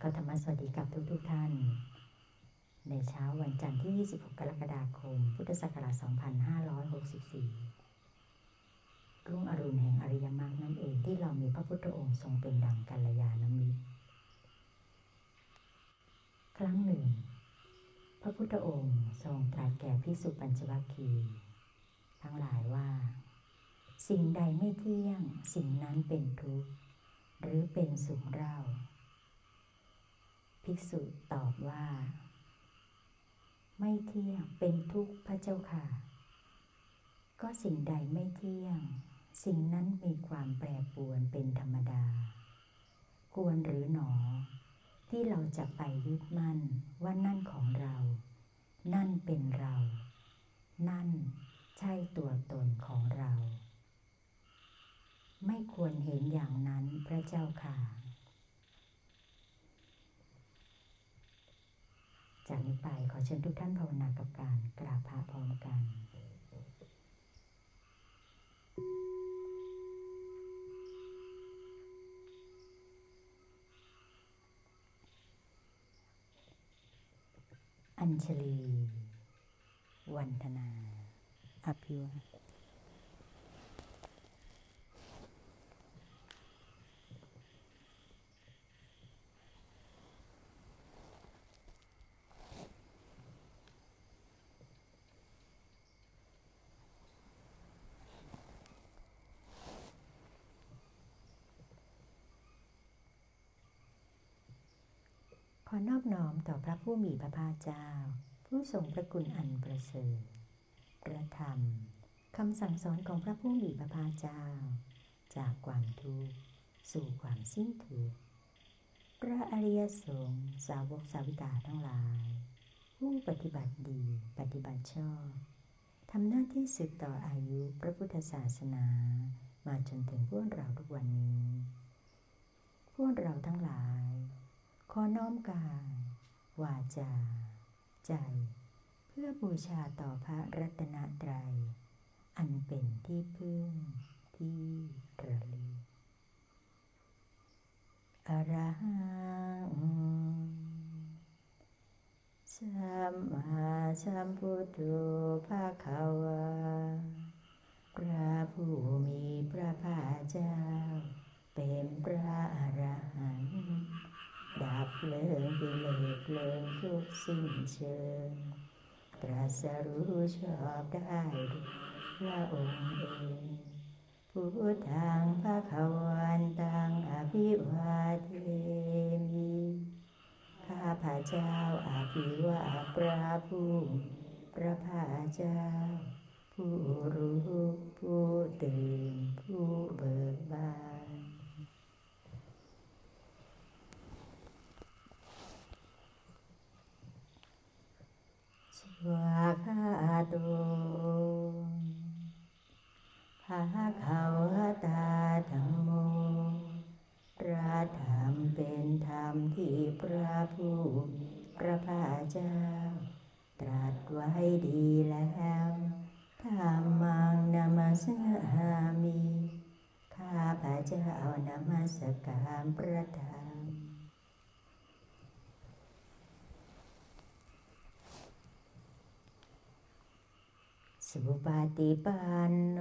ขอธรรมสวัสดีกับทุกท่านในเช้าวันจันทร์ที่ 26 กรกฎาคม พุทธศักราช 2564 รุ่งอรุณแห่งอริยมรรคนั่นเองที่เรามีพระพุทธองค์ทรงเป็นดั่งกัลยาณมิตรครั้งหนึ่งพระพุทธองค์ทรงตรัสแก่ภิกษุปัญจวัคคีย์ทั้งหลายว่าสิ่งใดไม่เที่ยงสิ่งนั้นเป็นทุกข์หรือเป็นสุขเล่าภิกษุตอบว่าไม่เที่ยงเป็นทุกข์พระเจ้าค่ะก็สิ่งใดไม่เที่ยงสิ่งนั้นมีความแปรปรวนเป็นธรรมดาควรหรือหนอที่เราจะไปยึดมั่นว่านั่นของเรานั่นเป็นเรานั่นใช่ตัวตนของเราไม่ควรเห็นอย่างนั้นพระเจ้าค่ะจากนี้ไปขอเชิญทุกท่านภาวนากับการกราบพระพร้อมกันอัญชลีวันธนาอภิวะขอนอบน้อมต่อพระผู้มีพระภาคเจ้าผู้ทรงพระคุณอันประเสริฐพระธรรมคำสั่งสอนของพระผู้มีพระภาคเจ้าจากความทุกข์สู่ความสิ้นทุกข์พระอริยสงฆ์สาวกสาวิกาทั้งหลายผู้ปฏิบัติดีปฏิบัติชอบทำหน้าที่สืบต่ออายุพระพุทธศาสนามาจนถึงพวกเราทุกวันนี้พวกเราทั้งหลายขอน้อมกายวาจาใจเพื่อบูชาต่อพระรัตนตรัยอันเป็นที่พึ่งที่ระลึกอรหังสัมมาสัมพุทโธภควาพระผู้มีพระภาคเจ้าเป็นพระอรหันต์ดับเพลิงกิเลสเพลิงทุกข์สิ้นเชิงตรัสรู้ชอบได้ด้วยพระองค์เองพุทธังภวันตังอภิวาเทมิข้าพเจ้าอภิวาทพระผู้พระภาคเจ้าผู้รู้ผู้ตื่นผู้เบิกบานสวากขาโตภะคะวะตาธัมโมพระธรรมเป็นธรรมที่พระผู้พระภาคเจ้าตรัสไว้ดีแล้วธัมมังนามัสสามิข้าพเจ้านมัสการพระธรรมสุปฏิปันโน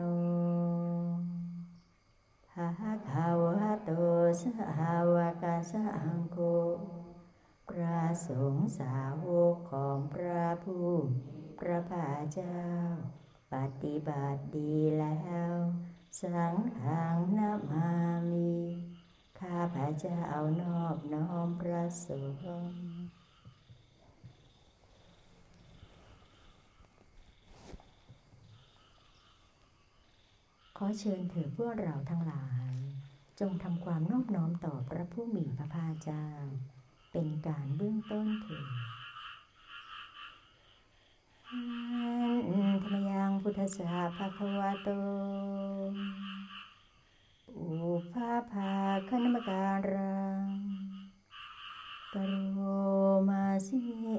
ภะคะวะโตสาวกสังโฆพระสงฆ์สาวกของพระผู้พระภาคเจ้าปฏิบัติดีแล้วสังฆังนะมามิข้าพเจ้านอบน้อมพระสงฆ์ขอเชิญเถิดพวกเราทั้งหลายจงทำความนอบน้อมต่อพระผู้มีพระภาคเจ้าเป็นการเบื้องต้นเถิดธรรมยังพุทธัสสะภะคะวะโตอุปาภาคณมการังกโรมาสิ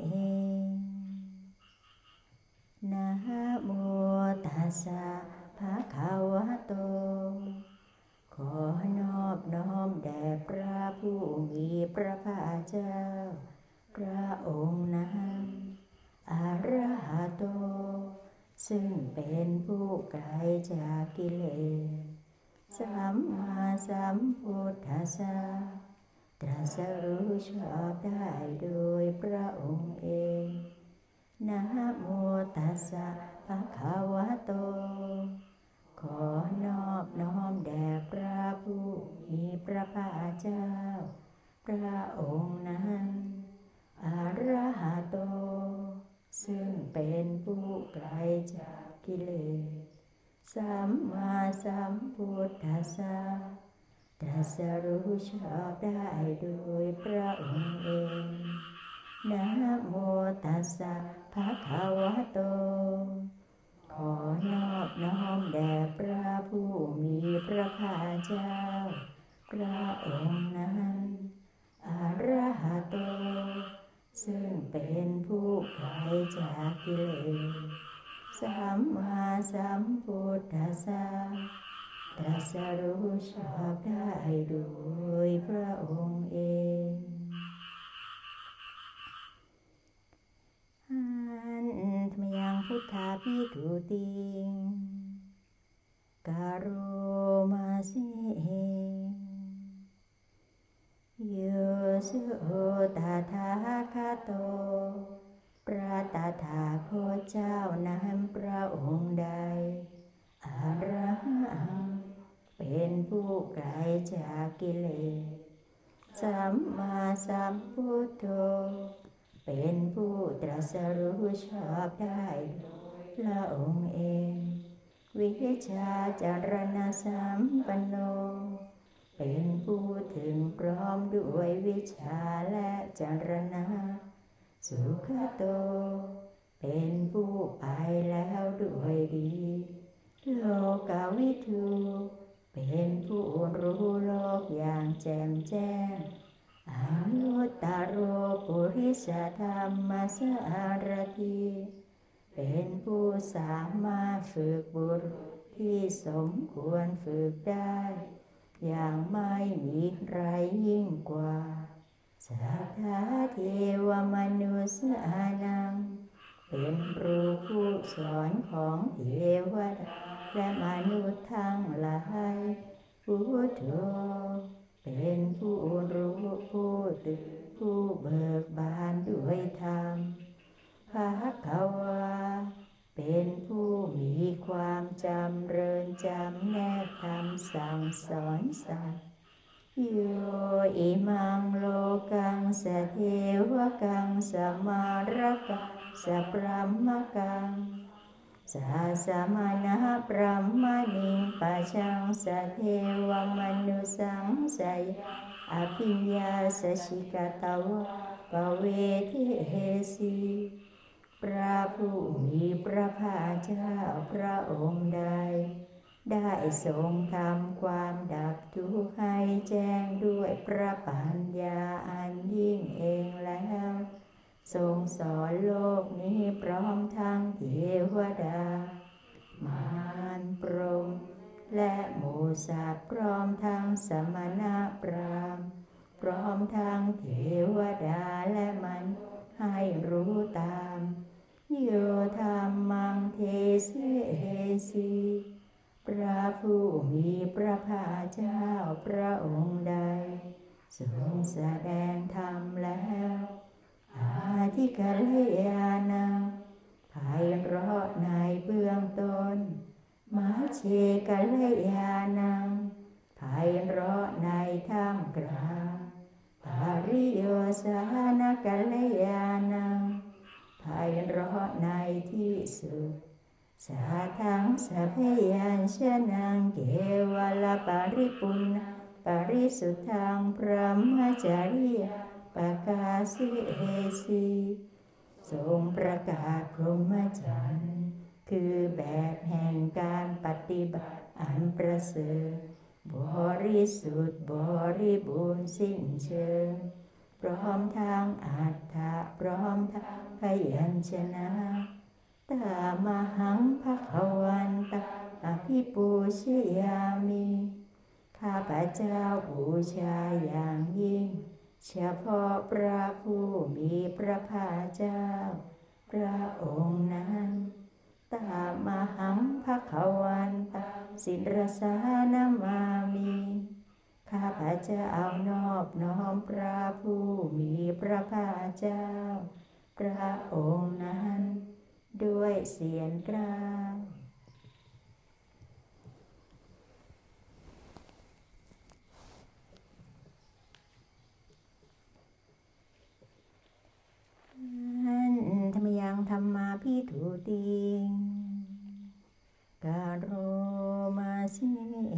นะโมตัสสะภะคะวะโตขขอนอบน้อมแด่พระผู้มีพระภาคเจ้าพระองค์นั้นอรหัตโตซึ่งเป็นผู้ไกลจากกิเลสสัมมาสัมพุทธัสสะตรัสรู้ชอบได้โดยพระองค์เองนะโมตัสสะภะคะวะโตขอนอบน้อมแด่พระผู้มีพระภาคเจ้าพระองค์นั้นอรหัตโตซึ่งเป็นผู้ไกลจากกิเลสสัมมาสัมพุทธัสสะตรัสรู้ชอบได้โดยพระองค์เองนะโมตัสสะภะคะวะโตขอนอบน้อมแด่พระผู้มีพระภาคเจ้าพระองค์นั้นอรหัตโตซึ่งเป็นผู้ไกลจากกิเลสสัมมาสัมพุทธัสสะตรัสรู้ชอบได้โดยพระองค์เองหันธรรมยังพุทธาภิกขุติงกโรมาสิโยสุตถาคโตพระตถาคตเจ้านั้นพระองค์ใดอรหังเป็นผู้ไกลจากกิเลสสัมมาสัมพุทโธเป็นผู้ตรัสรู้ชอบได้พระองค์เองวิชาจารณะสัมปันโนเป็นผู้ถึงพร้อมด้วยวิชาและจารณะสุขโตเป็นผู้ไปแล้วด้วยดีโลกวิทูเป็นผู้รู้โลกอย่างแจ่มแจ้งอนุตตโรปุริสธรรมสารถีเป็นผู้สามารถฝึกบุรุษที่สมควรฝึกได้อย่างไม่มีใครยิ่งกว่าสัทธาเทวมนุษย์นังเป็นครูผู้สอนของเทวดาและมนุษย์ทั้งหลายพุทโธเป็นผู้รู้ผู้ตื่นผู้เบิกบานด้วยธรรมภคะวาเป็นผู้มีความจำเริญจำแนกคำสั่งสอนสัตว์โยอิมังโลกังสเทวกังสมารกังสพรหมกังสาสมานะพรหมณิปัจจังสเทวมนุสังสยอภิญญาสชิกตวะปเวทิเหสีพระผู้มีพระภาคเจ้าพระองค์ใดได้ทรงทำความดับทุกข์ให้แจ้งด้วยพระปัญญาอันยิ่งเองแล้วทรงสอนโลกนี้พร้อมทั้งเทวดามารพรหมและหมู่สัตว์พร้อมทั้งสมณะพราหมณ์พร้อมทั้งเทวดาและมนุษย์ให้รู้ตามโยธรรมังเทเสสีพระผู้มีพระภาคเจ้าพระองค์ใดทรงแสดงธรรมแล้วอาทิกัลยาณังไพเราะในเบื้องต้นมัชฌิกัลยาณังไพเราะในท่ามกลางปริโยสานกัลยาณังไพเราะในที่สุดสาทังสัพพยัญชนะเกวลปริปุณณปริสุทธังพรหมจริยปกาสิเหสีทรงประกาศพรหมจรรย์คือแบบแห่งการปฏิบัติอันประเสริฐบริสุทธิ์บริบูรณ์สิ้นเชิงพร้อมทางอัตถะพร้อมทางพยัญชนะตามหังภคะวันตาอภิปูชยามิข้าพเจ้าบูชาอย่างยิ่งเฉพาะพระผู้มีพระภาคเจ้าพระองค์นั้นตามหังภคะวันตังสิรสานามามิข้าพเจ้านอบน้อมพระผู้มีพระภาคเจ้าพระองค์นั้นด้วยเสียงกล้าวธรรมยังธรรมาภิทุติงกาโรมาสิ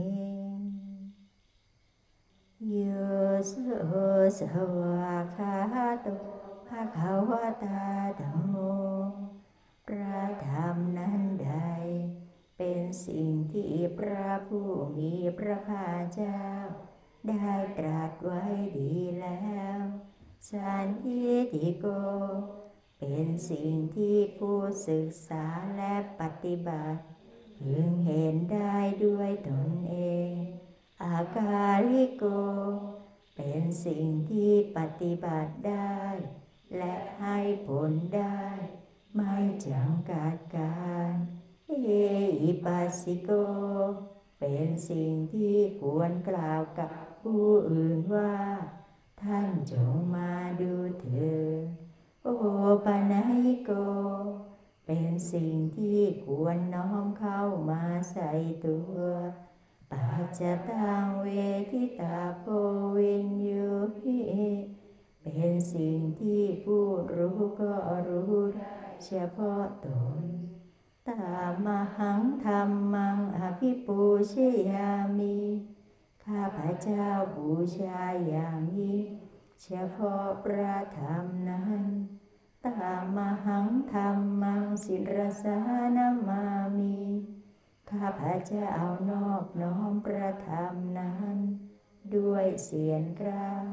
โยโสสวากขาโตภะคะวะตาธัมโมพระธรรมนั้นใดเป็นสิ่งที่พระผู้มีพระภาคเจ้าได้ตรัสไว้ดีแล้วสันทิฏฐิโกเป็นสิ่งที่ผู้ศึกษาและปฏิบัติพึงเห็นได้ด้วยตนเองอากาลิโกเป็นสิ่งที่ปฏิบัติได้และให้ผลได้ไม่จำกัดการเอหิปัสสิโกเป็นสิ่งที่ควรกล่าวกับผู้อื่นว่าท่านจงมาดูเถิดโอปนัยโกเป็นสิ่งที่ควรน้อมเข้ามาใส่ตัวปัจจตังเวทิตาโพวินยูหิเป็นสิ่งที่ผู้รู้ก็รู้ได้เฉพาะตนตามหังธรรมังอภิปูชยามิข้าพเจ้าบูชาอย่างยิ่งเฉพาะพระธรรมนั้นตามหังธรรมังสิรสานามามิข้าพเจ้านอบน้อมพระธรรมนั้นด้วยเสียงกล้าว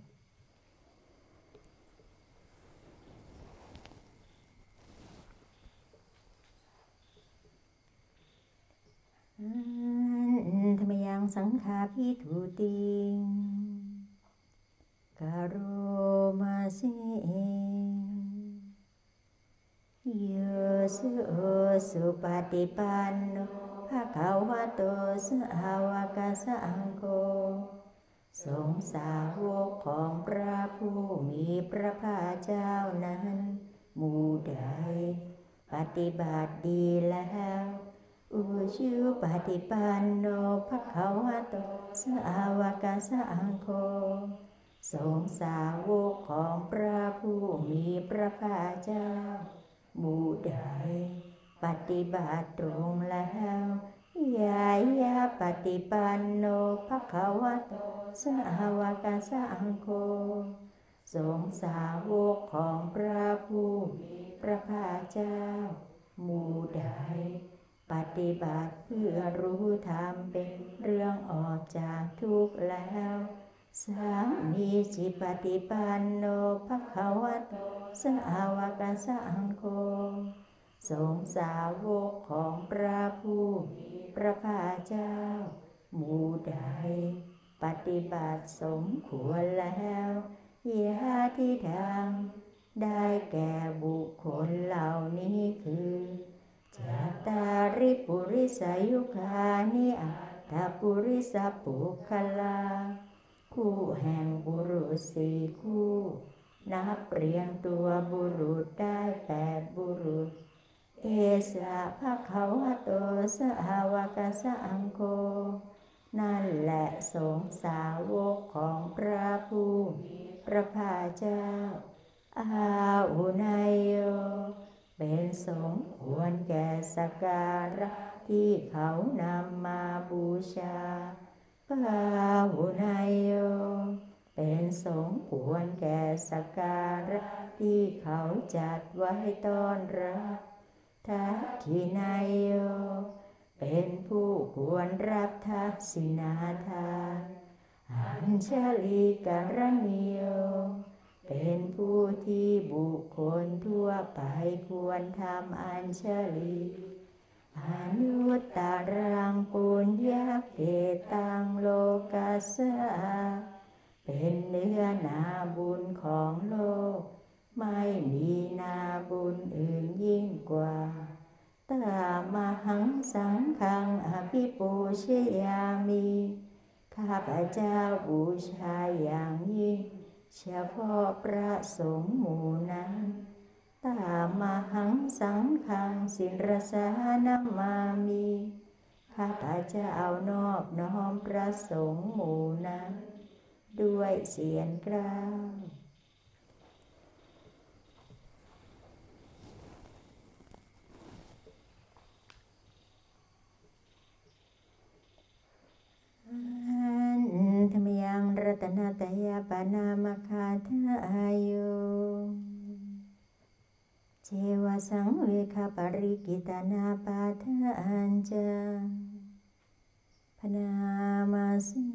ธรรมยังสังฆาภิทุติงกาโรมาสิโยสุปฏิปันโนภะคะวะโตสาวกสังโฆสงฆ์สาวกของพระผู้มีพระภาคเจ้านั้นหมู่ใดปฏิบัติดีแล้วอุชุปฏิปันโนภะคะวะโตสาวกสังโฆสงฆ์สาวกของพระผู้มีพระภาคเจ้าหมู่ใดปฏิบัติตรงแล้วยายาปฏิปันโนภะคะวะโตสาวกสังโฆสงฆ์สาวกของพระผู้มีพระภาคเจ้าหมู่ใดปฏิบัติเพื่อรู้ธรรมเป็นเรื่องออกจากทุกข์แล้วสามีจิปฏิปันโนภะคะวะโตสาวกสังโฆสงฆ์สาวกของพระผู้มีพระภาคเจ้าหมู่ใดปฏิบัติสมควรแล้วยาที่ดังได้แก่บุคคลเหล่านี้คือจัตตาริปุริสายุคานิอัตถปุริสปุคคลาคู่แห่งบุรุษสี่คู่นับเรียงตัวบุรุษได้8บุรุษเอสะภะคะวะโตสาวกสังโฆนั่นแหละสงฆ์สาวกของพระผู้มีพระภาคเจ้าอาหุนายโยเป็นสงฆ์ควรแก่สักการะที่เขานำมาบูชาปาหุนายโยเป็นสงฆ์ควรแก่สักการะที่เขาจัดไว้ต้อนรับทักขินายโยเป็นผู้ควรรับทักษิณาทานอัญชลีการณิโยเป็นผู้ที่บุคคลทั่วไปควรทำอัญชลีอนุตตรังปุญญเกตังโลกัสสะเป็นเนื้อนาบุญของโลกไม่มีนาบุญอื่นยิ่งกว่าตามหังสังฆังอภิปูชยามิข้าพเจ้าบูชาอย่างยิ่งเฉพาะพระสงฆ์หมู่นั้นตามหังสังฆังสิรสานามามิข้าพเจ้านอบน้อมพระสงฆ์หมู่นั้นด้วยเสียงกล้าวธรรมยังรัตนตยาปนามคาทาโยเจวสังเวคปริกิตานาปาทานจาพนามาสิ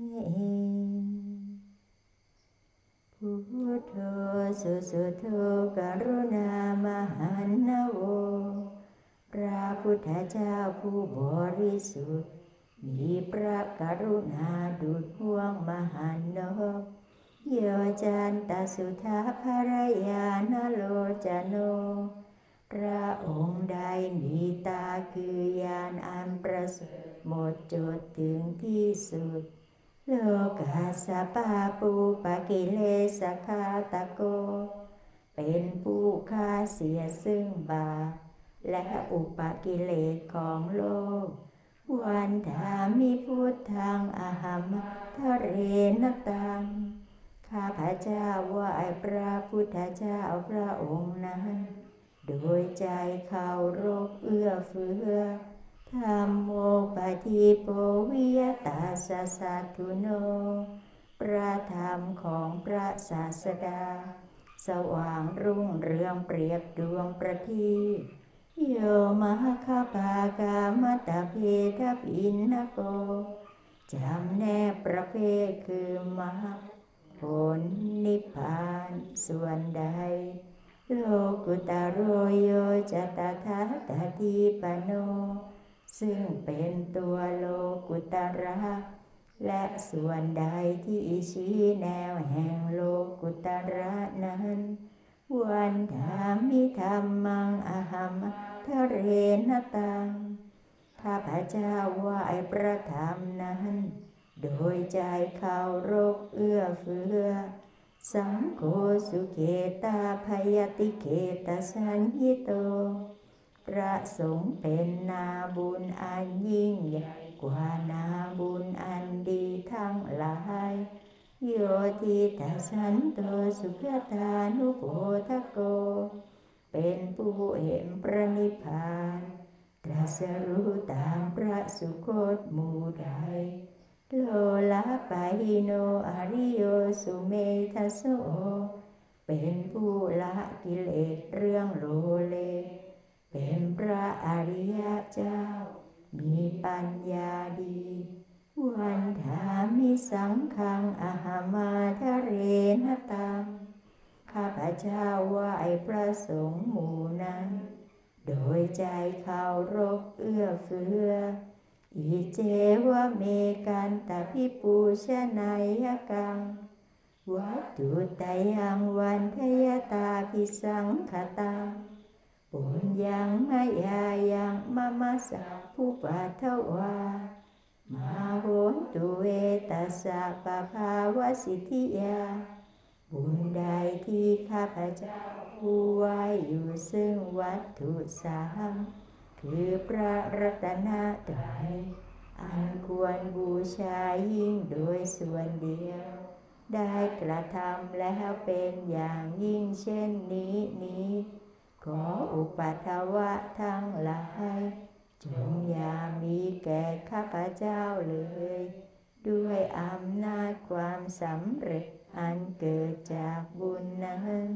พุทโธสุสุโธกรุณามหันนโวพระพุทธเจ้าผู้บริสุทธิ์มีพระกรุณาดุจห่วงมหันนบโยจันตสุทาภรยานโลจโนพระองค์ใดมีตาคือยานอันประเสริฐหมดจดถึงที่สุดโลกัสสปาปูปกิเลสคาตโกเป็นผู้ฆ่าเสียซึ่งบาปและอุปกิเลสของโลกวันธามิพุทธังอหัมทะเรนตังข้าพเจ้าไหว้พระพุทธเจ้าพระองค์นั้นโดยใจเคารพเอื้อเฟื้อธัมโมปฏิโปวิยตาสสัตถุโนพระธรรมของพระศาสดาสว่างรุ่งเรืองเปรียบดวงประทีปโยมหคปากามตเพทปินนโกจำแนกประเภทคือมรรคผลนิพพานส่วนใดโลกุตโรโยจตถาคติปโนซึ่งเป็นตัวโลกุตระและส่วนใดที่ชี้แนวแห่งโลกุตระนั้นวันธามิธัมมังอหัมทะเรนตังข้าพเจ้าไหว้พระธรรมนั้นโดยใจเคารพเอื้อเฟื้อสังโฆสุเขตาภยติเขตสัญญิโตพระสงฆ์เป็นนาบุญอันยิ่งใหญ่กว่านาบุญอันดีทั้งหลายโยทิทัสสันโตสุขตานุโพธโกเป็นผู้เห็นพระนิพพานตรัสรู้ตามพระสุคตหมู่ใดโลละปะหิโนอริโยสุเมทัสโสเป็นผู้ละกิเลสเรื่องโลเลเป็นพระอริยเจ้ามีปัญญาดีวันธามิสังฆังอหัมมาทะเรนตังข้าพเจ้าไหว้พระสงฆ์หมู่นั้นโดยใจเคารพเอื้อเฟื้ออิเจวะเมกันตภิปูชนัยกังวัตถุตยังวันทยตาภิสังขตังปุญญังมายายังมะมะสะภูปัทวามโหตุเวตัสสะปะภาวสิทธิยาบุญใดที่ข้าพเจ้าผู้ไหว้อยู่ซึ่งวัตถุสามคือพระรัตนตรัยอันควรบูชายิ่งโดยส่วนเดียวได้กระทำแล้วเป็นอย่างยิ่งเช่นนี้ขออุปัฏฐวะทั้งหลายจงอย่ามีแก่ข้าพเจ้าเลยด้วยอำนาจความสำเร็จอันเกิดจากบุญนั้น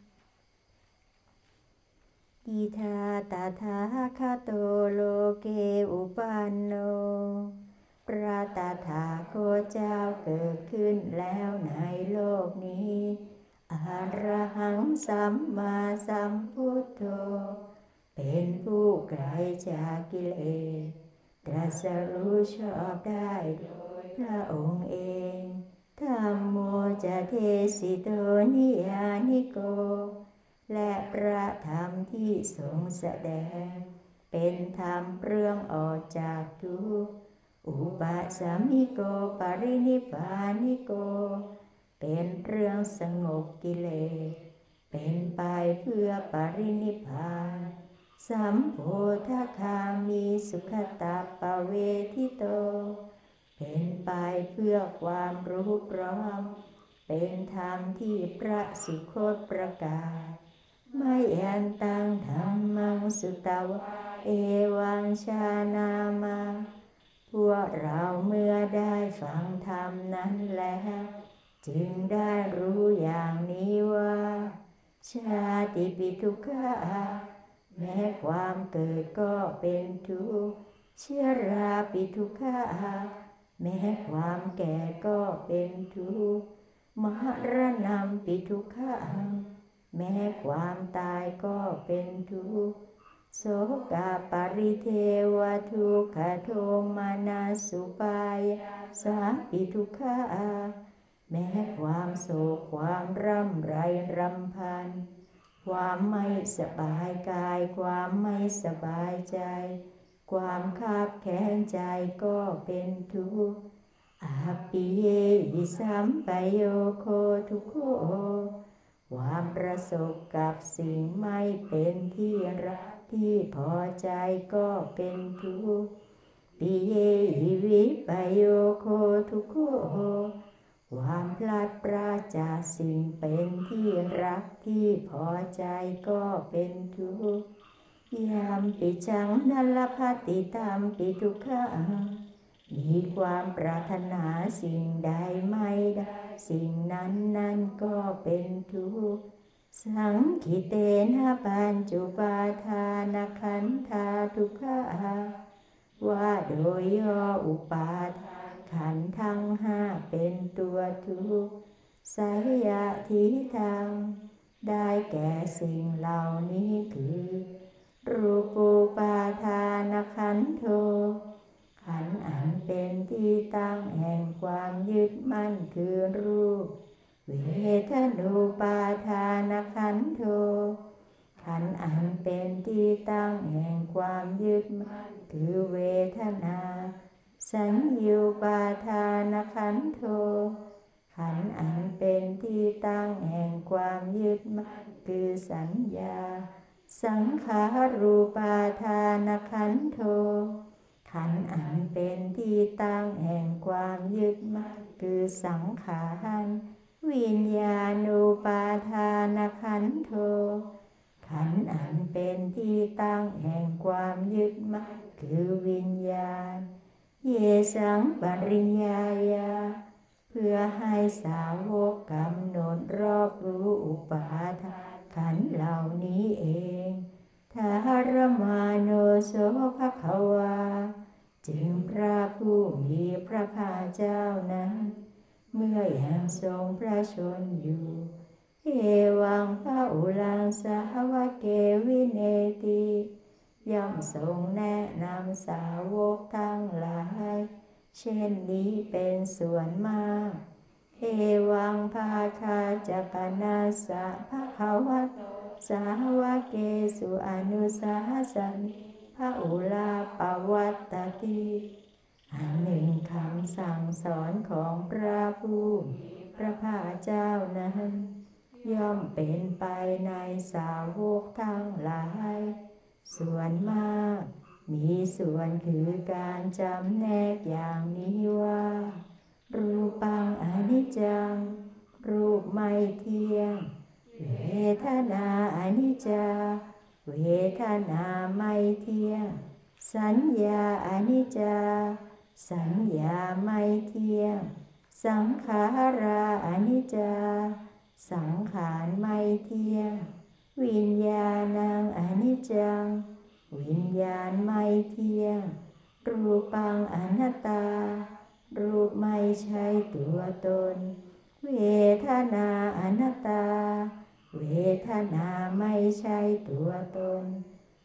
อิทาตถาคโตโลเกอุปันโนพระตถาคตเจ้าเกิดขึ้นแล้วในโลกนี้อรหังสัมมาสัมพุทโธเป็นผู้ไกลจากกิเลสตรัสรู้ชอบได้โดยพระองค์เองธัมโมจะเทสิโตนิยานิโกและพระธรรมที่ทรงแสดงเป็นธรรมเปลื้องออกจากทุกข์อุปสัมมิโกปรินิพพานิโกเป็นเรื่องสงบกิเลสเป็นไปเพื่อปรินิพพานสัมโพธคามีสุขตาปเวทิโตเป็นไปเพื่อความรู้พร้อมเป็นธรรมที่พระสุคตประกาศไม่ยันตังธรรมังสุตวะเอวังชานามาพวกเราเมื่อได้ฟังธรรมนั้นแล้วจึงได้รู้อย่างนี้ว่าชาติปิทุกขะแม้ความเกิดก็เป็นทุกข์ชราปิทุกขะแม้ความแก่ก็เป็นทุกข์มรณะปิทุกขะแม้ความตายก็เป็นทุกข์โสกปริเทวทุกขโทมานาสุปายาสาปิทุกขะแม้ความโศกความร่ำไรรำพันความไม่สบายกายความไม่สบายใจความคับแค้นใจก็เป็นทุกข์อาปิเยหิสัมปโยโคทุกโขความประสบกับสิ่งไม่เป็นที่รักที่พอใจก็เป็นทุกข์ปิเยหิวิปโยโคทุกโขความพลัดพรากจากสิ่งเป็นที่รักที่พอใจก็เป็นทุกข์ยามปิจังนัลลภัตติตามปิทุกขังมีความปรารถนาสิ่งใดไม่ได้สิ่งนั้นก็เป็นทุกข์สังขิเตนะปัญจุปาทานขันธาทุกขาว่าโดยย่ออุปาทานขันธ์ทั้งห้าเป็นตัวทุกข์ไสยทิทังได้แก่สิ่งเหล่านี้คือรูปูปาทานขันโธขันธ์อันเป็นที่ตั้งแห่งความยึดมั่นคือรูปเวทนูปาทานขันโธขันธ์อันเป็นที่ตั้งแห่งความยึดมั่นคือเวทนาสัญญูปาทานขันโธขันธ์อันเป็นที่ตั้งแห่งความยึดมั่นคือสัญญาสังขารูปาทานขันโธขันธ์อันเป็นที่ตั้งแห่งความยึดมั่นคือสังขารวิญญาณูปาทานขันโธขันธ์อันเป็นที่ตั้งแห่งความยึดมั่นคือวิญญาณเยสังปริญญายาเพื่อให้สาวกกำหนดรอบรู้อุปาทานขันธ์เหล่านี้เองทารมาโนโสภควาจึงพระผู้มีพระภาคเจ้านั้นเมื่อยังทรงพระชนอยู่เอวังพระอุลังสาวเกวิเนติย่อมทรงแนะนำสาวกทั้งหลายเช่นนี้เป็นส่วนมากเอวังภาคาจักนาสะภะคะวะโตสาวเกสุอนุสาสนิพระอุลาปวัตตติอันหนึ่งคำสั่งสอนของพระผู้มีพระภาคเจ้านั้นย่อมเป็นไปในสาวกทั้งหลายส่วนมากมีส่วนคือการจำแนกอย่างนี้ว่ารูปังอนิจจังรูปไม่เที่ยงเวทนาอนิจจาเวทนาไม่เที่ยงสัญญาอนิจจาสัญญาไม่เที่ยงสังขาราอนิจจาสังขารไม่เที่ยงวิญญาณังอนิจจังวิญญาณไม่เที่ยงรูปังอนัตตารูปไม่ใช่ตัวตนเวทนาอนัตตาเวทนาไม่ใช่ตัวตน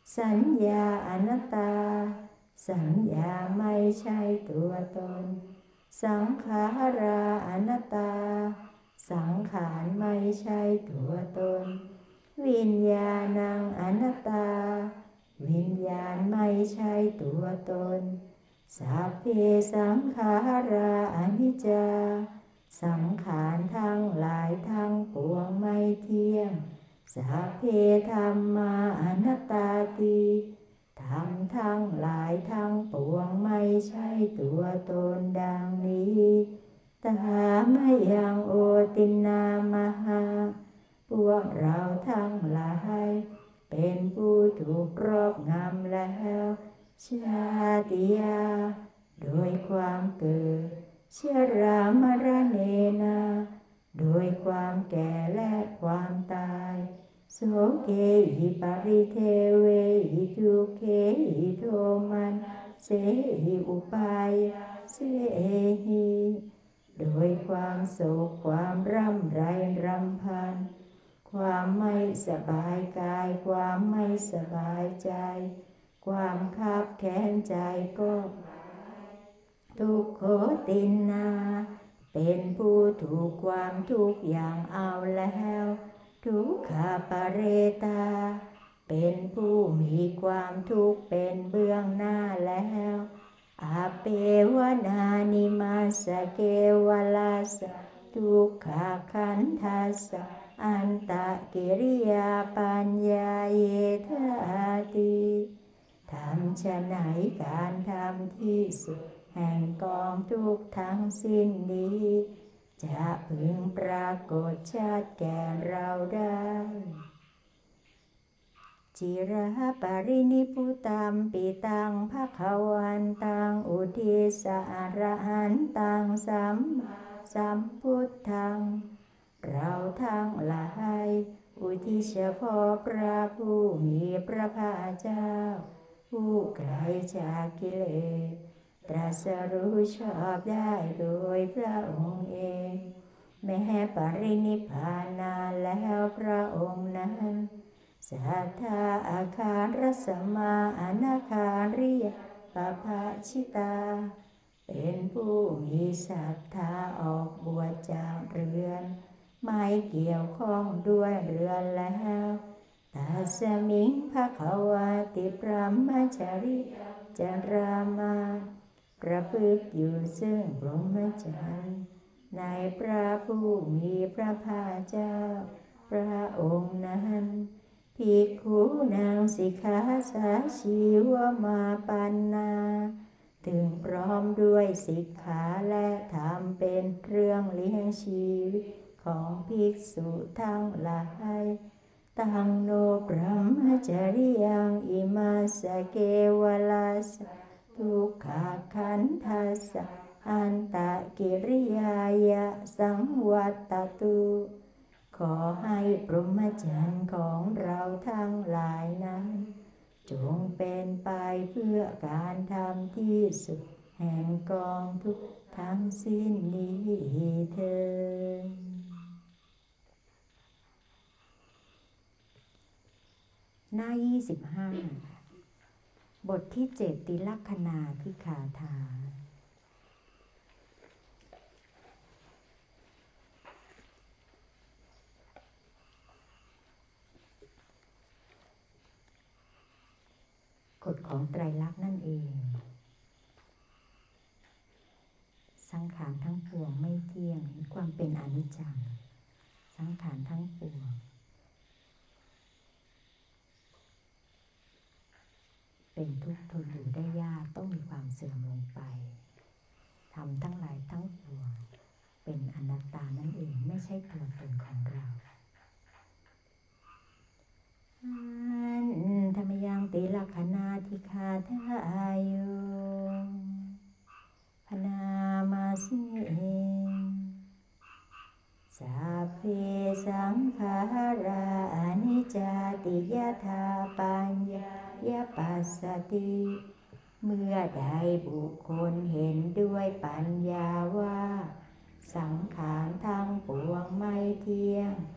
สัญญาอนัตตาสัญญาไม่ใช่ตัวตนสังขาราอนัตตาสังขารไม่ใช่ตัวตนวิญญาณังอนัตตาวิญญาณไม่ใช่ตัวตนสัพเพสังขาราอนิจจาสังขารทั้งหลายทั้งปวงไม่เที่ยงสัพเพธัมมาอนัตตาติธรรมทั้งหลายทั้งปวงไม่ใช่ตัวตนดังนี้ตามยังโอตินามหาพวกเราทั้งหลายเป็นผู้ถูกครอบงำแล้วชาติยาโดยความเกิดชรามรณะนาโดยความแก่และความตายโสเกหิปริเทเวหิทุเขหิโทมันเสหิอุปายเสหิโดยความโศกความร่ำไรรำพันความไม่สบายกายความไม่สบายใจความคับแค้นใจก็ทุกโขตินนาเป็นผู้ถูกความทุกอย่างเอาแล้วทุกขปเรตาเป็นผู้มีความทุกข์เป็นเบื้องหน้าแล้วอาเปวนานิมาสเกวลาสทุกขขันธัสสะอันตะกิริยาปัญญาเยธาติทำฉะไหนการทำที่สุดแห่งกองทุกข์ทั้งสิ้นนี้จะพึงปรากฏชัดแก่เราได้จิระปรินิพพุตัมปิตังภควันตังอุทิสอรหันตังสัมมาสัมพุทธังเราทั้งหลายอุทิศเฉพาะพระผู้มีพระภาคเจ้าผู้ไกลจากกิเลสตรัสรู้ชอบได้โดยพระองค์เองแม้ปรินิพพานนานแล้วพระองค์นั้นสัทธาอาคารสมาอนาคาริยปภาชิตาเป็นผู้มีศรัทธาออกบวชจากเรือนไม่เกี่ยวข้องด้วยเรือนแล้วตัสมิงภควาติพรหมจริยจารามาประพฤติอยู่ซึ่งพรหมจรรย์ในพระผู้มีพระภาคเจ้าพระองค์นั้นภิกขุนางสิกขาสาชีวมาปันนาถึงพร้อมด้วยสิกขาและธรรมเป็นเครื่องเลี้ยงชีวิตของภิกษุทั้งหลายตังโนพรหมจริยังอิมาสเกวลาสทุกขขันธัสสะอันตะกิริยายะสังวัตตุขอให้พรหมจรรย์ของเราทั้งหลายนั้นจงเป็นไปเพื่อการทำที่สุดแห่งกองทุกข์ทั้งสิ้นนี้เถิดหน้า25บทที่7ติลักขณาธิคาถากฎของไตรลักษณ์นั่นเองสังขารทั้งปวงไม่เที่ยงมีความเป็นอนิจจังสังขารทั้งปวงเป็นทุกข์ทนอยู่ได้ยากต้องมีความเสื่อมลงไปธรรมทั้งหลายทั้งปวงเป็นอนัตตานั่นเองไม่ใช่ตัวตนของเราธรรมยังติลักขณาธิคาทายโยพนามาสิสัพเพสังขาราอนิจจติยถาปัญญายปัสสติเมื่อใดบุคคลเห็นด้วยปัญญาว่าสังขารทั้งปวงไม่เที่ยง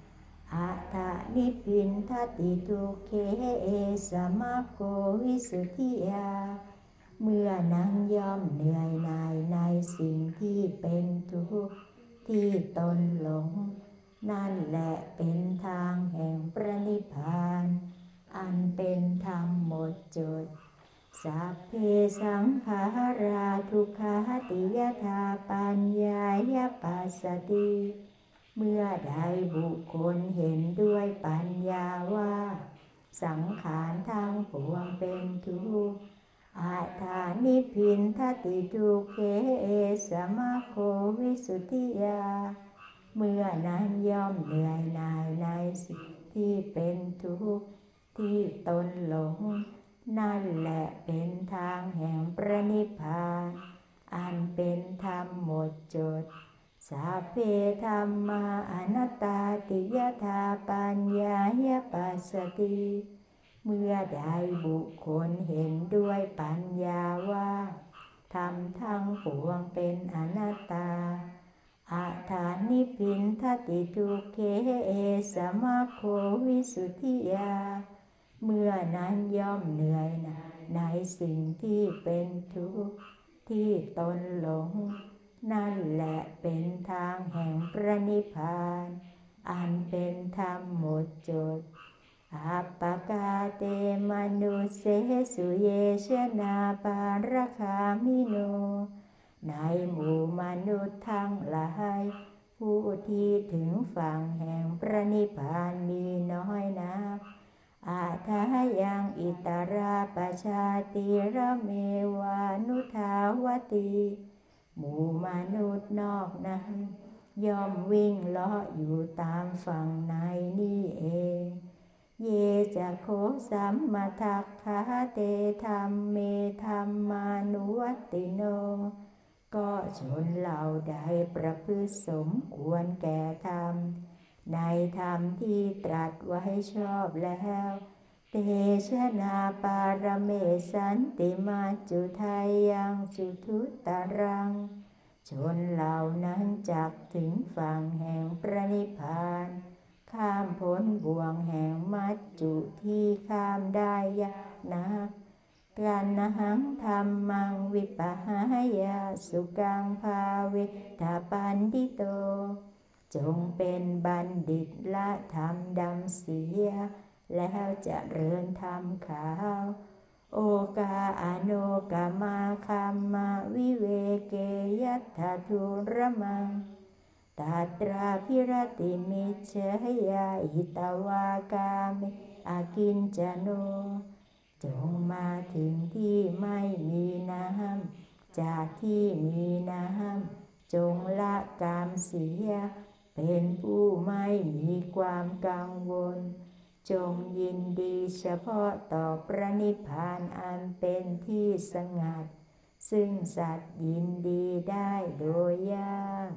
อัฏฐานิพินทติทุกเขสมะโควิสุทธิยาเมื่อนั้นย่อมเหนื่อยหน่ายในสิ่งที่เป็นทุกข์ที่ตนหลงนั่นแหละเป็นทางแห่งพระนิพพานอันเป็นธรรมหมดจดสัพเพสังขาราทุกขาติยถาปัญญายปัสสติเมื่อใดบุคคลเห็นด้วยปัญญาว่าสังขารทั้งปวงเป็นทุกข์อัฏฐานิพินทติทุกเขสมะโควิสุทธิยาเมื่อนั้นย่อมเหนื่อยหน่ายในสิ่งที่เป็นทุกข์ที่ตนหลงนั่นแหละเป็นทางแห่งพระนิพพานอันเป็นธรรมหมดจดสัพเพธัมมาอนัตตาติยถาปัญญายปัสสติเมื่อใดบุคคลเห็นด้วยปัญญาว่าธรรมทั้งปวงเป็นอนัตตาอัฏฐานิพินทติทุกเขสมะโควิสุทธิยาเมื่อนั้นย่อมเหนื่อยหน่ายในสิ่งที่เป็นทุกข์ที่ตนหลงนั่นแหละเป็นทางแห่งพระนิพพานอันเป็นธรรมหมดจดอัปปกาเตมนุเสสุเยชนาปารคามิโนในหมู่มนุษย์ทั้งหลายผู้ที่ถึงฝั่งแห่งพระนิพพานมีน้อยนักอาทายังอิตราปชาติระเมวานุทาวติหมู่มนุษย์นอกนั้นย่อมวิ่งเลาะอยู่ตามฝั่งในนี่เองเยจะโคสัมมาทัคขาเตธัมเมธัมมานุวัตติโนก็ชนเหล่าใดประพฤติสมควรแก่ธรรมในธรรมที่ตรัสไว้ชอบแล้วเตชะนาปารเมสันติมาจุทัยยังจุทุตตรังชนเหล่านั้นจักถึงฝั่งแห่งพระนิพพานข้ามพ้นบ่วงแห่งมัจจุที่ข้ามได้ยากนักกันหังธรรมังวิปหายาสุกังภาเวทาปันติโตจงเป็นบัณฑิตละธรรมดำเสียแล้วจะเริญธรรมขาวโอกาอโนกามาคัมมาวิเวเกยัตถทุระมังตัตราภิรติมิจเชยาหิตวากามิอากินจโนจงมาถึงที่ไม่มีน้ำจากที่มีน้ำจงละกามเสียเป็นผู้ไม่มีความกังวลจงยินดีเฉพาะต่อพระนิพพานอันเป็นที่สงัดซึ่งสัตว์ยินดีได้โดยยาก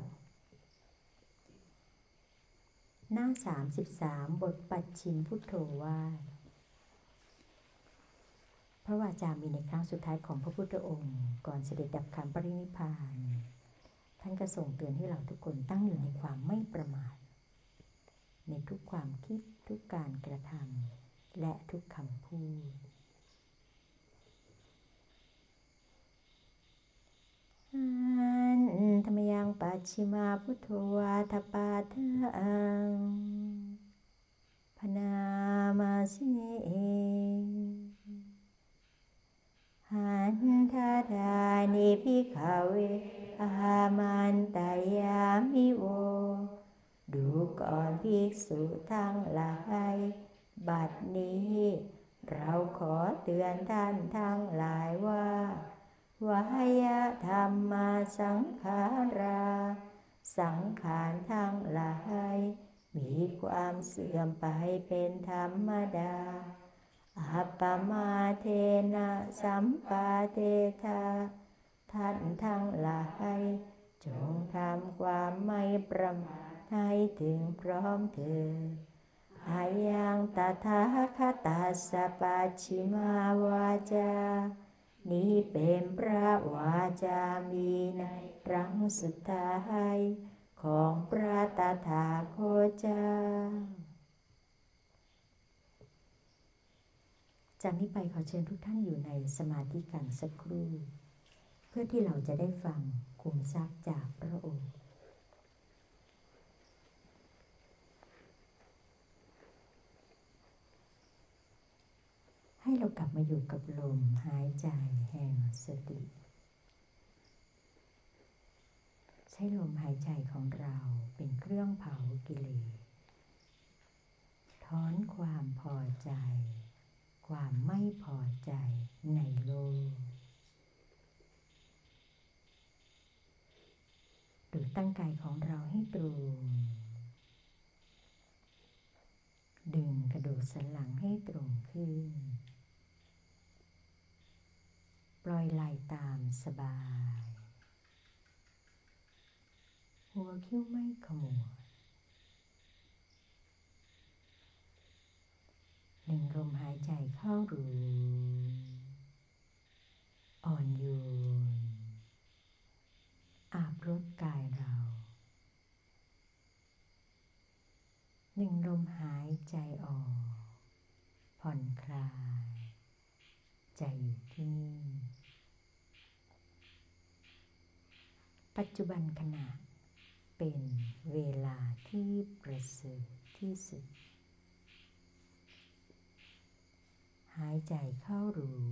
หน้า33บทปัจฉิมพุทโธวาทพระวาจามีในครั้งสุดท้ายของพระพุทธองค์ก่อนเสด็จดับขันธ์ปรินิพพานท่านก็ทรงเตือนให้เราทุกคนตั้งอยู่ในความไม่ประมาทในทุกความคิดทุกการกระทำและทุกคำพูดธรรมยังปัจฉิมาพุทโธวาทปาทังพนามาสิหันทาทานิภิกขเวอามันตายามิโวดูก่อนภิกษุทั้งหลายบัดนี้เราขอเตือนท่านทั้งหลายว่าวายธรรมมาสังขาราสังขารทั้งหลายมีความเสื่อมไปเป็นธรรมดาอัปปมาเทนะสัมปาเทธาท่านทั้งหลายจงทำความไม่ประมาทให้ถึงพร้อมเถิดอายังตถาคตัสสะปัจฉิมาวาจานี้เป็นพระวาจามีในครั้งสุดท้ายของพระตถาคตเจ้าจากนี้ไปขอเชิญทุกท่านอยู่ในสมาธิกันสักครู่เพื่อที่เราจะได้ฟังคุมทรัพย์จากพระโอษฐ์ให้เรากลับมาอยู่กับลมหายใจแห่งสติใช้ลมหายใจของเราเป็นเครื่องเผากิเลสถอนความพอใจความไม่พอใจในโลกหรือตั้งกายของเราให้ตรงดึงกระดูกสันหลังให้ตรงขึ้นปล่อยไหล่ตามสบายหัวคิ้วไม่ขมวดหนึ่งลมหายใจเข้ารู้อ่อนโยนอาบรดกายเราหนึ่งลมหายใจออกผ่อนคลายใจอยู่ที่นี่ปัจจุบันขณะเป็นเวลาที่ประเสริฐที่สุดหายใจเข้ารู้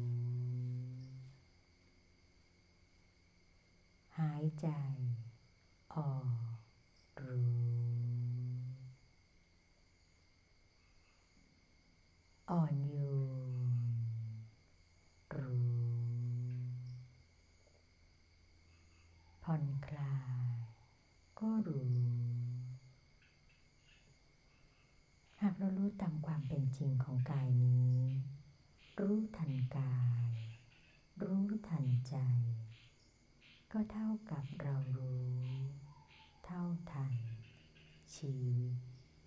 หายใจออกรู้อ่อนโยนรู้ผ่อนคลายก็รู้หากเรารู้ตามความเป็นจริงของกายนี้รู้ทันกายรู้ทันใจก็เท่ากับเรารู้เท่าทันชีวิต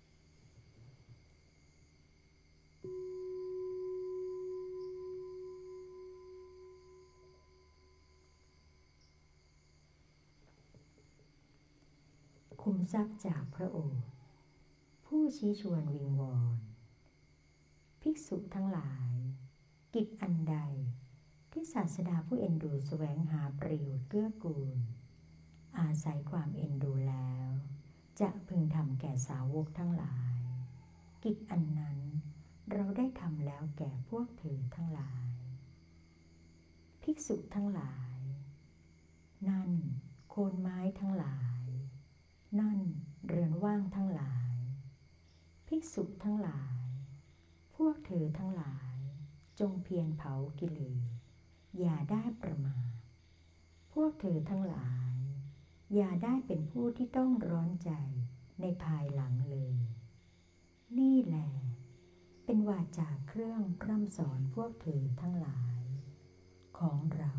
คุมทรัพย์จากพระโอษฐ์ผู้ชี้ชวนวิงวอนภิกษุทั้งหลายกิจอันใดที่ศาสดาผู้เอ็นดูแสวงหาประโยชน์เกื้อกูลอาศัยความเอ็นดูแล้วจะพึงทำแก่สาวกทั้งหลายกิจอันนั้นเราได้ทำแล้วแก่พวกเธอทั้งหลายภิกษุทั้งหลายนั่นโคนไม้ทั้งหลายนั่นเรือนว่างทั้งหลายภิกษุทั้งหลายพวกเธอทั้งหลายจงเพียรเผากิเลสอย่าได้ประมาทพวกเธอทั้งหลายอย่าได้เป็นผู้ที่ต้องร้อนใจในภายหลังเลยนี่แหละเป็นวาจาเครื่องพร่ำสอนพวกเธอทั้งหลายของเรา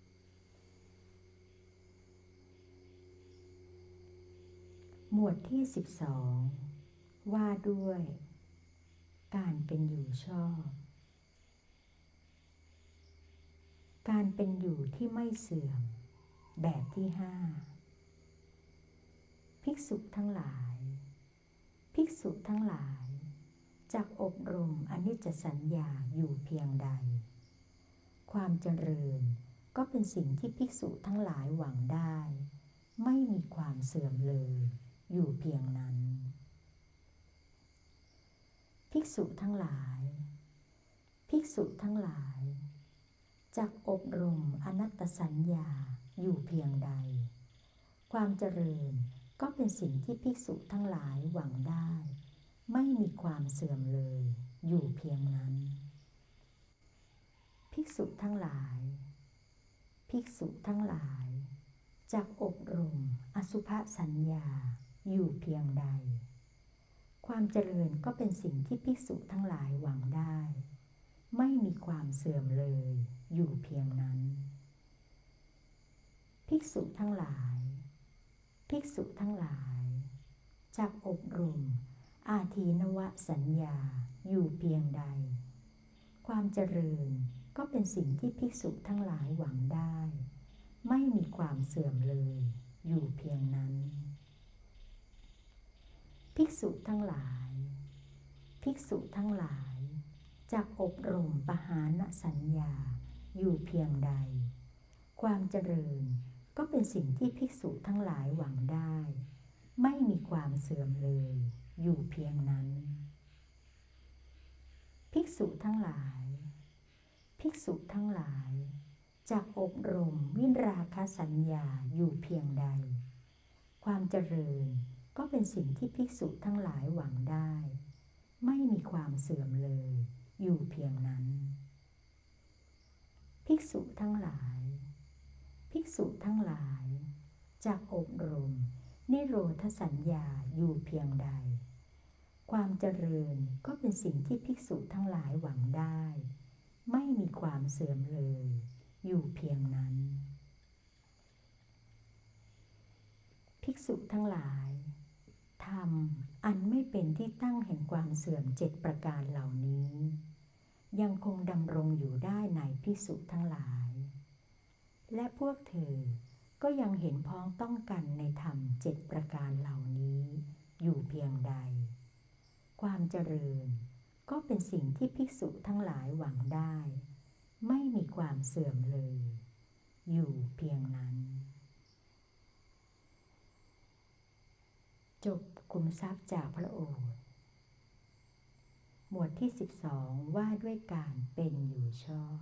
หมวดที่12ว่าด้วยการเป็นอยู่ชอบการเป็นอยู่ที่ไม่เสื่อมแบบที่5ภิกษุทั้งหลายภิกษุทั้งหลายจักอบรมอนิจจสัญญาอยู่เพียงใดความเจริญก็เป็นสิ่งที่ภิกษุทั้งหลายหวังได้ไม่มีความเสื่อมเลยอยู่เพียงนั้นภิกษุทั้งหลายภิกษุทั้งหลายจักอบรมอนัตตสัญญาอยู่เพียงใดความเจริญก็เป็นสิ่งที่ภิกษุทั้งหลายหวังได้ไม่มีความเสื่อมเลยอยู่เพียงนั้นภิกษุทั้งหลายภิกษุทั้งหลายจักอบรมอสุภสัญญาอยู่เพียงใดความเจริญก็เป็นสิ่งที่ภิกษุทั้งหลายหวังได้ไม่มีความเสื่อมเลยอยู่เพียงนั้นภิกษุทั้งหลายภิกษุทั้งหลายจักอบรมอาทีนวสัญญาอยู่เพียงใดความเจริญก็เป็นสิ่งที่ภิกษุทั้งหลายหวังได้ไม่มีความเสื่อมเลยอยู่เพียงนั้นภิกษุทั้งหลายภิกษุทั้งหลายจากอบรมปหานสัญญาอยู่เพียงใดความเจริญก็เป็นสิ่งที่ภิกษุทั้งหลายหวังได้ไม่มีความเสื่อมเลยอยู่เพียงนั้นภิกษุทั้งหลายจากอบรมวิราคะสัญญาอยู่เพียงใดความเจริญก็เป็นสิ่งที่ภิกษุทั้งหลายหวังได้ไม่มีความเสื่อมเลยอยู่เพียงนั้นภิกษุทั้งหลายจากอบรมนิโรธสัญญาอยู่เพียงใดความเจริญก็เป็นสิ่งที่ภิกษุทั้งหลายหวังได้ไม่มีความเสื่อมเลยอยู่เพียงนั้นภิกษุทั้งหลายธรรมอันไม่เป็นที่ตั้งแห่งความเสื่อม7ประการเหล่านี้ยังคงดำรงอยู่ได้ในภิกษุทั้งหลายและพวกเธอก็ยังเห็นพ้องต้องกันในธรรม7ประการเหล่านี้อยู่เพียงใดความเจริญก็เป็นสิ่งที่ภิกษุทั้งหลายหวังได้ไม่มีความเสื่อมเลยอยู่เพียงนั้นจบคุมทรัพย์จากพระโอษฐ์หมวดที่12ว่าด้วยการเป็นอยู่ชอบ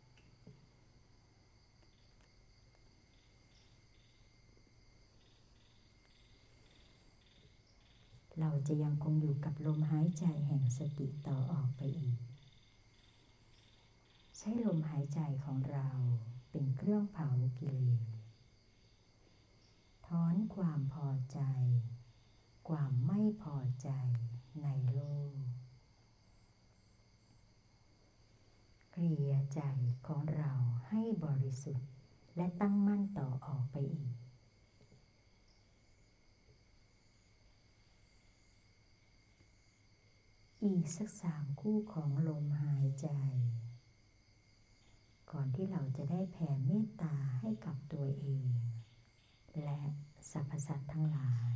เราจะยังคงอยู่กับลมหายใจแห่งสติต่อออกไปอีกใช้ลมหายใจของเราเป็นเครื่องเผากิเลสถอนความพอใจความไม่พอใจในโลกเกลี่ยใจของเราให้บริสุทธิ์และตั้งมั่นต่อออกไปอีกสัก3 คู่ของลมหายใจก่อนที่เราจะได้แผ่เมตตาให้กับตัวเองและสรรพสัตว์ทั้งหลาย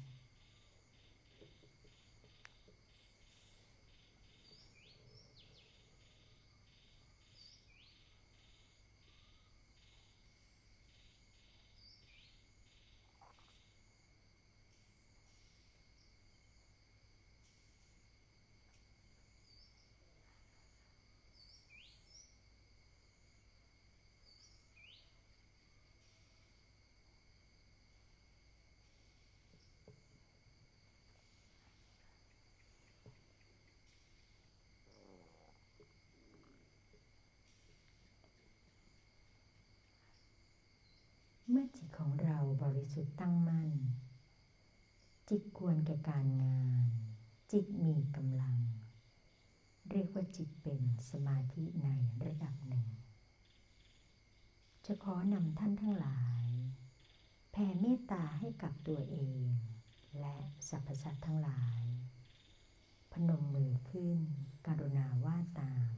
เมื่อจิตของเราบริสุทธิ์ตั้งมั่นจิตควรแก่การงานจิตมีกำลังเรียกว่าจิตเป็นสมาธิในระดับหนึ่งจะขอนำท่านทั้งหลายแผ่เมตตาให้กับตัวเองและสรรพสัตว์ทั้งหลายพนมมือขึ้นกรุณาว่าตาม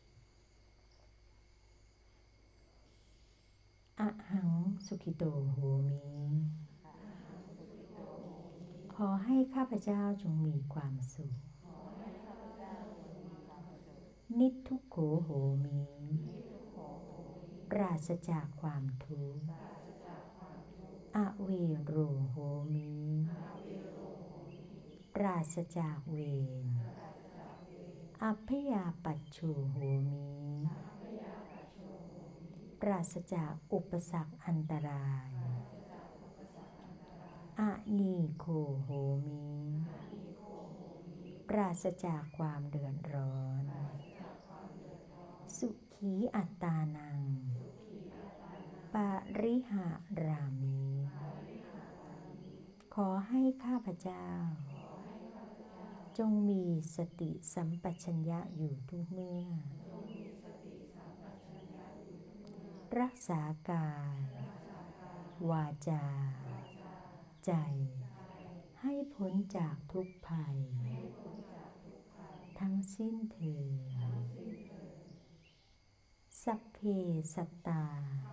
อะหังสุขิโตโหมิขอให้ข้าพเจ้าจงมีความสุขนิจทุกโขโหมิปราศจากความทุกข์อเวโรโหมิปราศจากเวรอัพยาปัชโชโหมิปราศจากอุปสรรคอันตรายอะนีโคโหมิปราศจากความเดือดร้อนสุขีอัตตานังปาริหารามิขอให้ข้าพเจ้าจงมีสติสัมปชัญญะอยู่ทุกเมื่อรักษากายวาจาใจให้พ้นจากทุกภัยทั้งสิ้นเถิดสัพเพสัตตา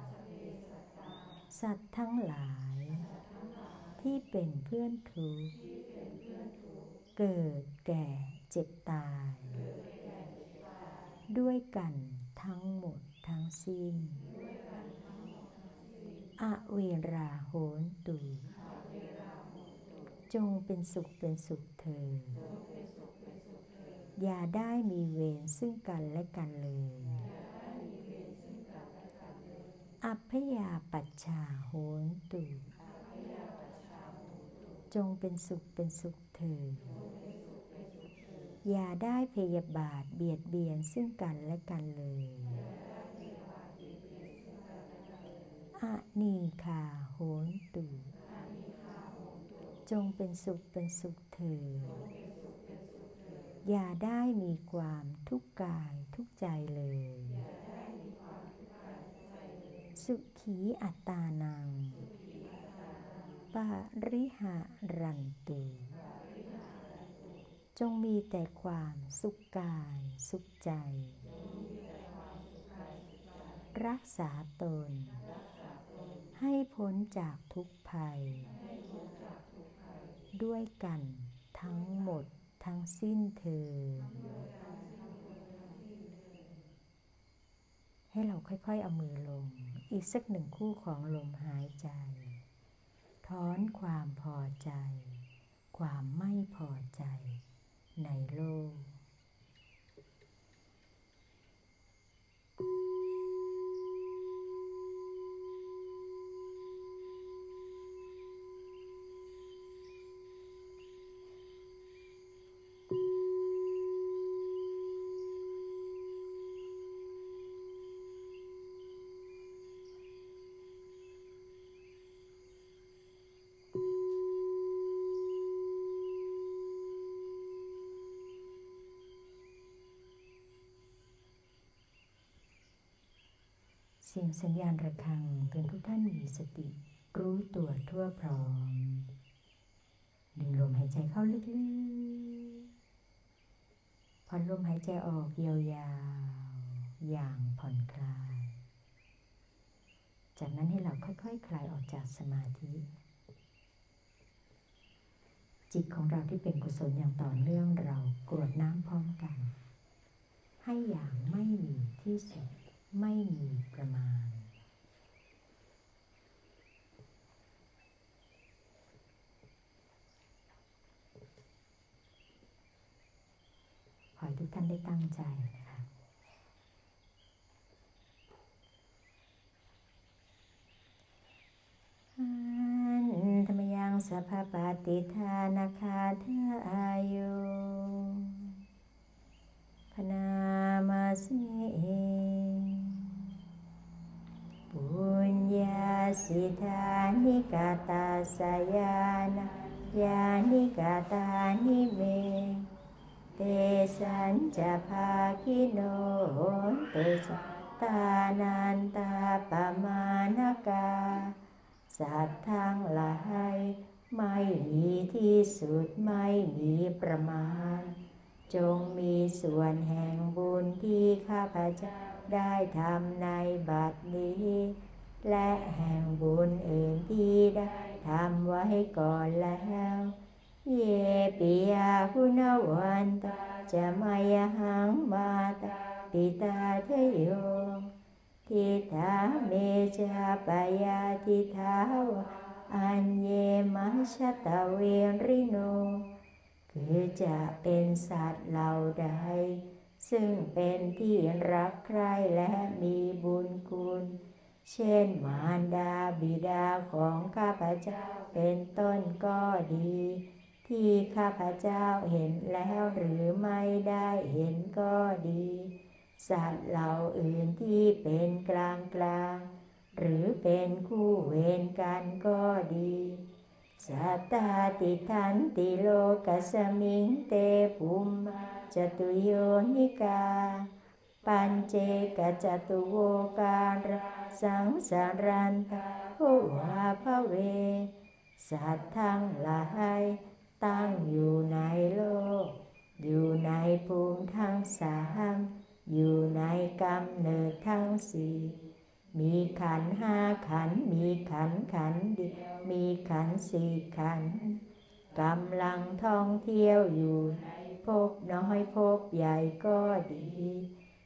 สัตว์ทั้งหลายที่เป็นเพื่อนทุกข์เกิดแก่เจ็บตายด้วยกันทั้งหมดทั้งสิ้นอเวราโหนตุจงเป็นสุขเป็นสุขเถิดอย่าได้มีเวรซึ่งกันและกันเลยอัพยาปัชชาโหนตุจงเป็นสุขเป็นสุขเถิดอย่าได้พยาบาทเบียดเบียนซึ่งกันและกันเลยอนีฆาโหนตุจงเป็นสุขเป็นสุขเถิดอย่าได้มีความทุกข์กายทุกข์ใจเลยสุขีอัตตานังปริหารันตุจงมีแต่ความสุขกายสุขใจรักษาตนให้พ้นจากทุกภัยด้วยกันทั้งหมดทั้งสิ้นเถิดให้เราค่อยๆเอามือลงอีกสักหนึ่งคู่ของลมหายใจถอนความพอใจความไม่พอใจในโลกเสียงสัญญาณระฆังเตือนทุกท่านมีสติรู้ตัวทั่วพร้อมดึงลมหายใจเข้าลึกๆผ่อนลมหายใจออกยาวๆอย่างผ่อนคลายจากนั้นให้เราค่อยๆคลายออกจากสมาธิจิตของเราที่เป็นกุศลอย่างต่อเนื่องเรากรวดน้ำพร้อมกันให้อย่างไม่มีที่สุดไม่มีประมาณขอให้ทุกท่านได้ตั้งใจนะคะธรรมยังสัพพปฏิทานาคาทาอายุพนามาสิปุญญาสิทานิกาตาสยานายานิกาตานิเมเตสัญจะภาคิโนเตสัตตานันตาปมานกาสัตว์ทั้งหลายไม่มีที่สุดไม่มีประมาณจงมีส่วนแห่งบุญที่ข้าพเจ้าได้ทำในบัดนี้และแห่งบุญอื่นที่ได้ทำไว้ก่อนแล้วเยปิยาคุณวันตาจะมายหังมาตาปิตาเทโยทิฏฐาเมจาปยาทิฏฐาวะอัญเยมัชตะเวริโนคือจะเป็นสัตว์เหล่าใดซึ่งเป็นที่รักใคร่และมีบุญคุณเช่นมารดาบิดาของข้าพเจ้าเป็นต้นก็ดีที่ข้าพเจ้าเห็นแล้วหรือไม่ได้เห็นก็ดีสัตว์เหล่าอื่นที่เป็นกลางหรือเป็นคู่เวรกันก็ดีสัตตาติทันติโลกัสมิงเตภูมิจตุโยนิกาปัญเจกจตุโวการสังสารันตาภวาภเวสัตว์ทั้งหลายตั้งอยู่ในโลกอยู่ในภูมิทั้งสามอยู่ในกำเนิดทั้งสี่มีขันธ์ห้าขันธ์มีขันธ์เดียวมีขันธ์สี่ขันธ์กำลังท่องเที่ยวอยู่ในภพน้อยภพใหญ่ก็ดี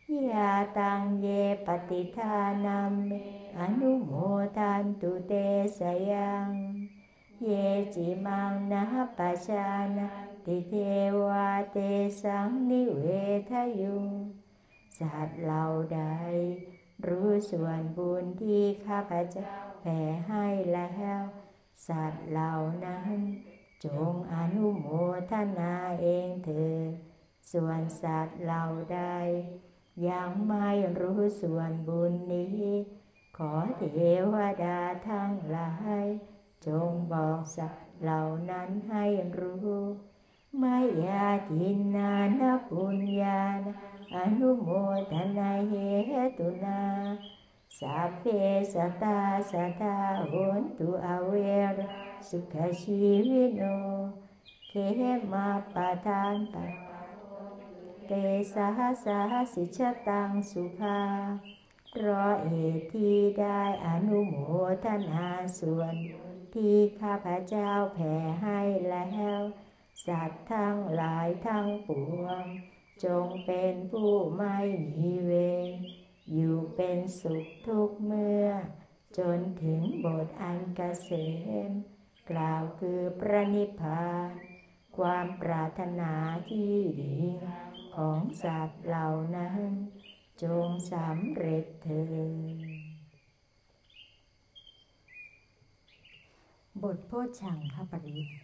ยาตังเยปฏิทานัมอนุโมทันตุเตสยังเยจิมังนะปัจจานะติเทวาเตสังนิเวทยุสัตว์เหล่าใดรู้ส่วนบุญที่ข้าพเจ้าแผ่ให้แล้วสัตว์เหล่านั้นจงอนุโมทนาเองเถิดส่วนสัตว์เหล่าใดยังไม่รู้ส่วนบุญนี้ขอเทวดาทั้งหลายจงบอกสัตว์เหล่านั้นให้รู้มายาทินนานะปุญญานะอนุโมทนาเหตุนาสัพเพสัตตาสัทธาโหนตุอเวรสุขชีวิโนเขมาปะทานปะเตสาสาสิชตังสุภาเพราะเหตุที่ได้อนุโมทนาส่วนที่ข้าพเจ้าแผ่ให้แล้วสัตว์ทั้งหลายทั้งปวงจงเป็นผู้ไม่มีเวรอยู่เป็นสุขทุกเมื่อจนถึงบทอันเกษมกล่าวคือพระนิพพานความปรารถนาที่ดีของสัตว์เหล่านั้นจงสำเร็จเถิดบทโพชฌังคปริต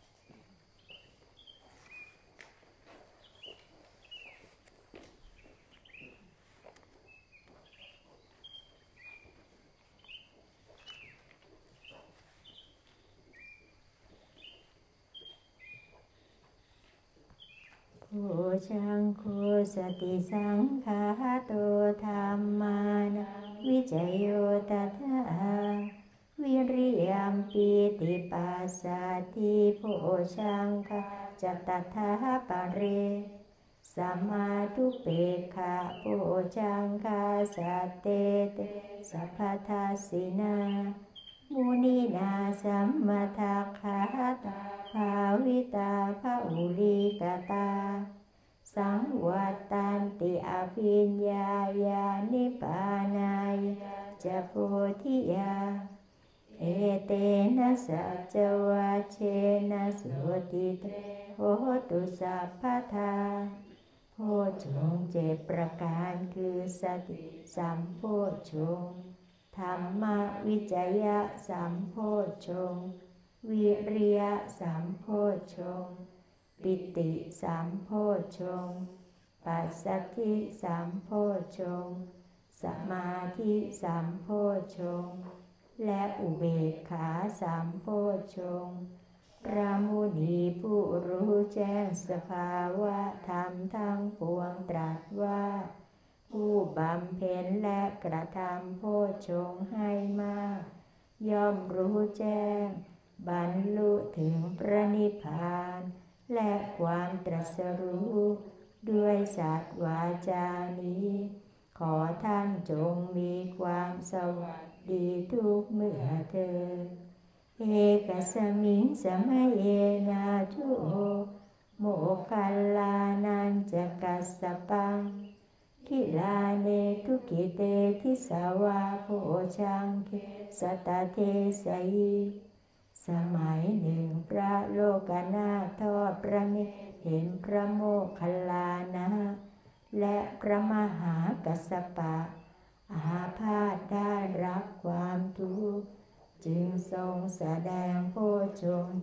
โภชังโฆสติสังฆาโตธัมมานะวิจโยตถาวิริยมปีติปัสสติโภชังคจตถาปะเรสัมมาทุเปกขะโภชังคสัตเตเตสัพพทัสสินามุนีนาสัมมาทัคขาตาภาวิตาภาอุลิกตาสังวัตตันติอภิญญายานิพพานายจะโพธิยาเอเตนะสัจวัชเชนะสุติเตโหตุสัพพทาโพชฌงค์7ประการคือสติสัมโพชฌงค์ธรรมวิจยะสัมโพชฌงค์วิริยะสัมโพชฌงค์ปิติสัมโพชฌงค์ปัสสัทธิสัมโพชฌงค์สมาธิสัมโพชฌงค์และอุเบกขาสัมโพชฌงค์พระมุนีผู้รู้แจ้งสภาวะธรรมทั้งปวงตรัสว่าผู้บำเพ็ญและกระทำโพชฌงค์ให้มากย่อมรู้แจ้งบรรลุถึงพระนิพพานและความตรัสรู้ด้วยสัจวาจานี้ขอท่านจงมีความสวัสดีทุกเมื่อเถิดเอกสมิงสมัยเยนาทุโมคคัลลานันจะกัสสปังคิลาเนทุกิเตทิสาวาโภชังเคสตเทสยิสมัยหนึ่งพระโลกนาถทอดพระเนตรเห็นพระโมคคัลลานะและพระมหากัสสปะอาพาธได้รับความทุกข์จึงทรงแสดงโพชฌงค์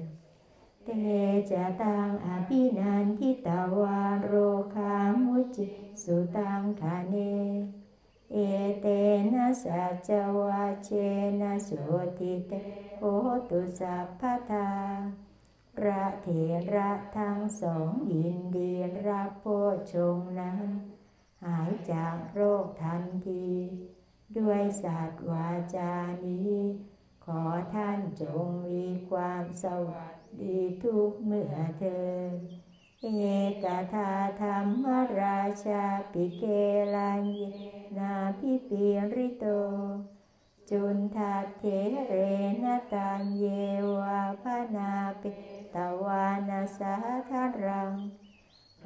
7เตจะตังอภินันทิตาวาโรคามุจิสุตังคาเนเอเตนะสัจวัชเชนะโสติเตโหตุสัพพทาพระเถระทั้งสองยินดีรับโพชฌงค์นั้นหายจากโรคทันทีด้วยสัจวาจานี้ขอท่านจงมีความสวัสดีทุกเมื่อเถิดเอกทาธรรมราชาปิเกลัญเยนาภิปิริโตจุนทัตเถเรนตัญเยวาพนาเปตวานาสาธารังพ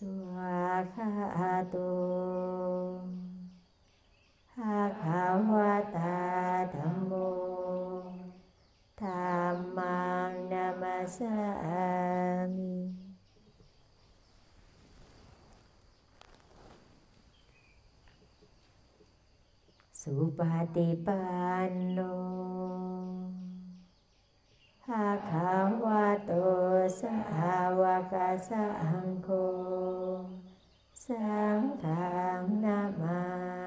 วากขาโตภะคะวะตาธัมโมธัมมังนามัสสามิสุปฏิปันโนภะคะวะโตสาวกสังโฆสังฆังนามา